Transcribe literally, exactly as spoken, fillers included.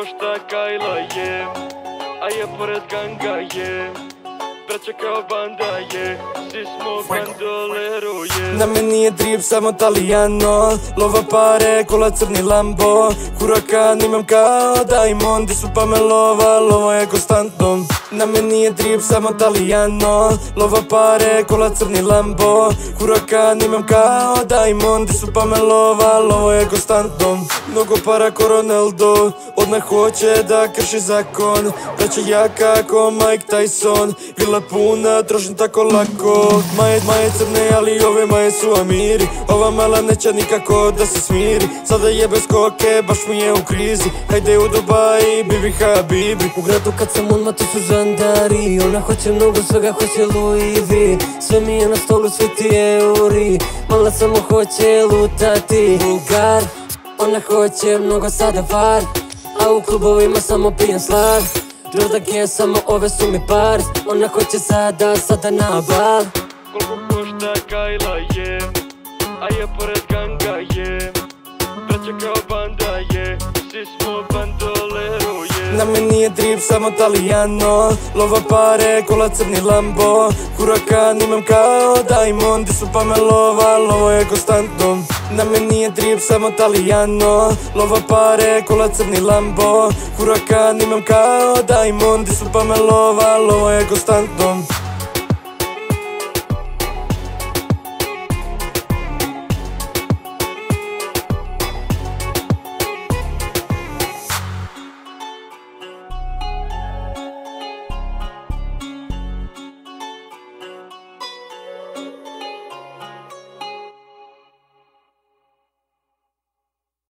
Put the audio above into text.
košta kajla je, a ja pored ganga je, braća kao banda je, svi smo bandolero je. Na meni je drip samo Talijano, lova pare, kola crni Lambo, Hurakan imam kao Diamond, di su pa me lova, lova je konstantno. Na meni je drip samo Talijano, lova pare, kola crni Lambo, Hurakan imam kao Diamond, di su pa me lova, lova je konstantno. Mnogo para ko Ronaldo, odmah hoće da krši zakon, braća jaka ko Mike Tyson, vila puna, trošim tako lako. Maje, maje crne, ali ove maje su amiri, ova mala neće nikako da se smiri. Sada je bez koke, baš mi je u krizi, hajde u Dubai, bibi habibi. U gradu kad sam unma tu su žandari, ona hoće mnogo svega, hoće Louis V, sve mi je na stolu, svi ti euri, mala samo hoće lutati. Bulgar, ona hoće mnogo sada var, a u klubovima samo pijem slav. Rodak je samo ove su mi par, ona hoće sada, sada na bal. Koliko košta kajla je, a ja pored ganga je, braća kao banda je, svi smo bandolero je. Na meni je drip samo Talijano, lova pare, kola crni Lambo, Hurakan imam kao Diamond, di su pa me lova, lova je konstantno. Na meni je drip samo Talijano, lova pare, kola crni Lambo, Hurakan imam kao Diamond, di su pa me lova, lova je konstantno.